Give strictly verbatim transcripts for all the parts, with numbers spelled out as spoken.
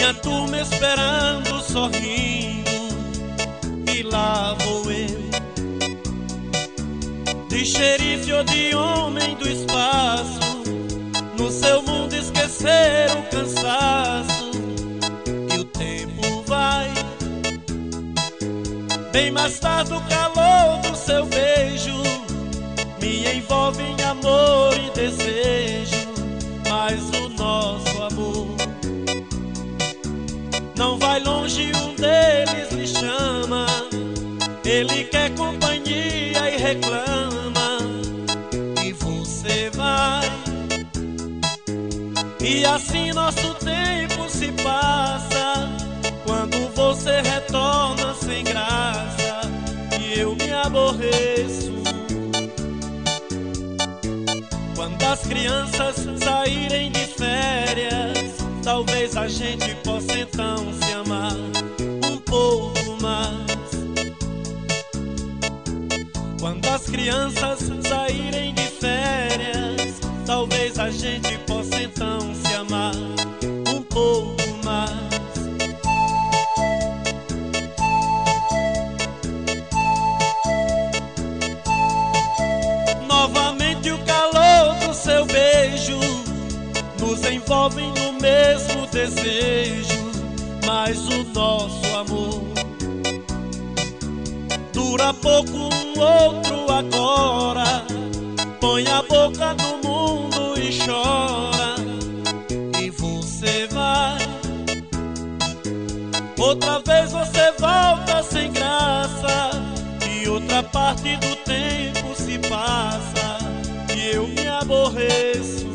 minha turma esperando, sorrindo, e lá vou eu, de xerife ou de homem do espaço, no seu mundo esquecer o cansaço. E o tempo vai, bem mais tarde o calor do seu beijo me envolve em amor e desejo. Mas o nosso amor não vai longe, um deles lhe chama, ele quer companhia e reclama, e você vai. E assim nosso tempo se passa, quando você retorna sem graça, e eu me aborreço. Quando as crianças saírem de férias, talvez a gente possa então se amar um pouco mais. Quando as crianças saírem de férias, talvez a gente possa então se amar um pouco mais. Novamente o calor do seu beijo nos envolve no mesmo desejo, mas o nosso amor dura pouco, um outro agora põe a boca no mundo e chora. E você vai, outra vez você volta sem graça, e outra parte do tempo se passa, e eu me aborreço.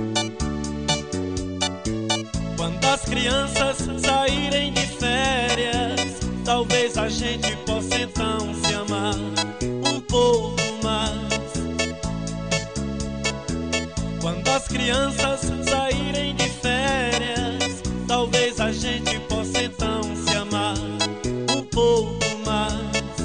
Quando as crianças saírem de férias, talvez a gente possa então se amar um pouco mais. Quando as crianças saírem de férias, talvez a gente possa então se amar um pouco mais.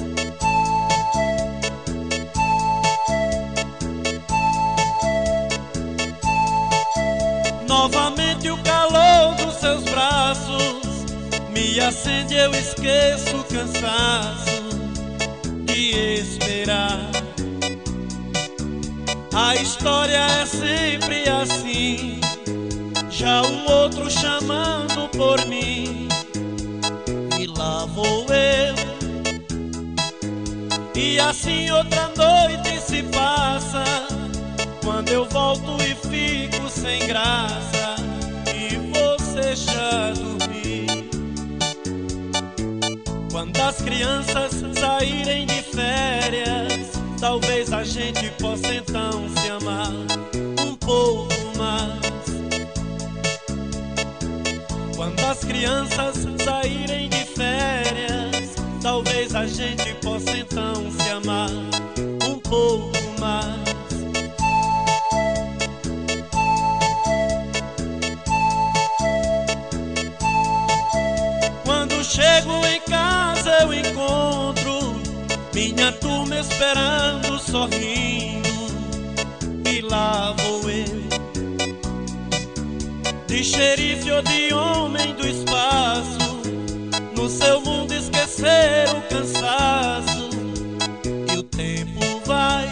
Novamente o calor dos seus braços me acende, eu esqueço o cansaço de esperar. A história é sempre assim, já um outro chamando por mim, e lá vou eu. E assim outra noite se passa, quando eu volto e fico sem graça, e você já dormiu. Quando as crianças saírem de férias, talvez a gente possa então se amar um pouco mais. Quando as crianças saírem de férias, talvez a gente possa então se amar um pouco mais. Quando chego em casa eu encontro minha turma esperando, sorrindo, e lá vou eu, de xerife ou de homem do espaço, no seu mundo esquecer o cansaço. E o tempo vai,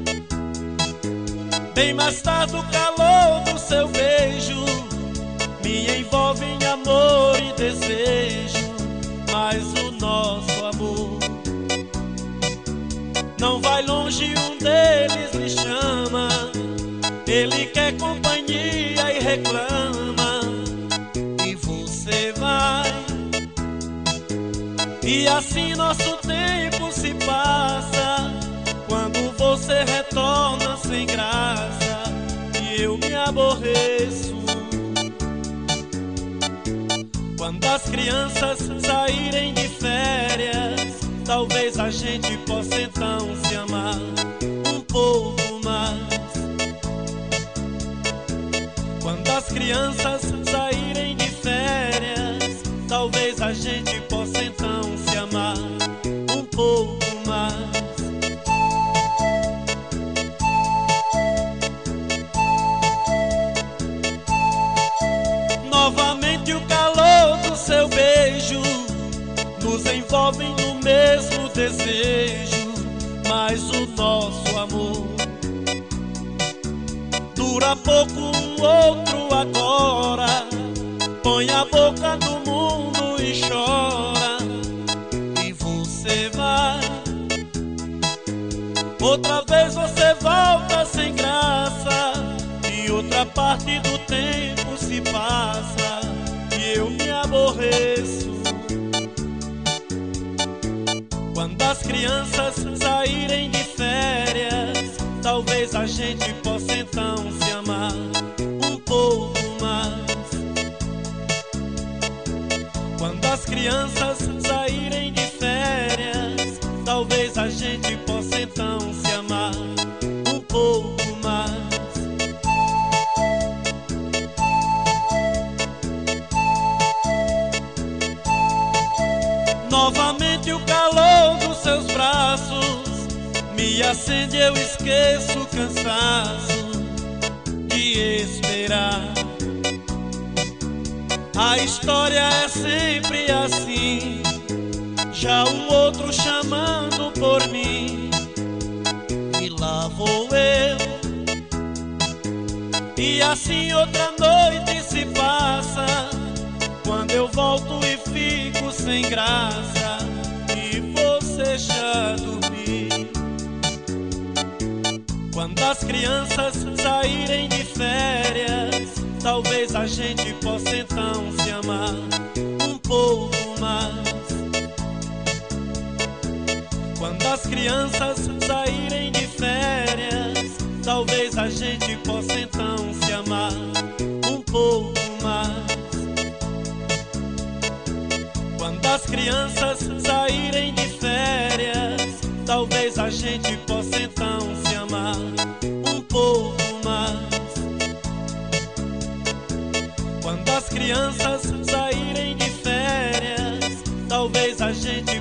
bem mais tarde o calor do seu beijo me envolve em amor e desejo. Mas o nosso amor não vai longe, um deles lhe chama, ele quer companhia e reclama, e você vai. E assim nosso tempo se passa, quando você retorna sem graça, e eu me aborreço. Quando as crianças saírem de férias, talvez a gente possa então se amar um pouco mais. Quando as crianças saírem de férias, talvez a gente possa então se amar um pouco mais. Novamente o calor do movem no mesmo desejo, mas o nosso amor dura pouco, um outro agora põe a boca no mundo e chora. E você vai, outra vez você volta sem graça, e outra parte do tempo se passa e eu me aborreço. Quando as crianças saírem de férias, talvez a gente possa então se amar um pouco mais. Quando as crianças saírem de férias, talvez a gente possa então se amar um pouco mais. Novamente o calor dos seus braços me acende, eu esqueço o cansaço de esperar. A história é sempre assim, já um outro chamando por mim, e lá vou eu. E assim outra noite se passa, quando eu volto e fico sem graça, e você já dormiu. Quando as crianças saírem de férias, talvez a gente possa então se amar um pouco mais. Quando as crianças saírem de férias, talvez a gente possa então se amar um pouco mais. Quando as crianças saírem de férias, talvez a gente possa então se amar um pouco mais. Quando as crianças saírem de férias, talvez a gente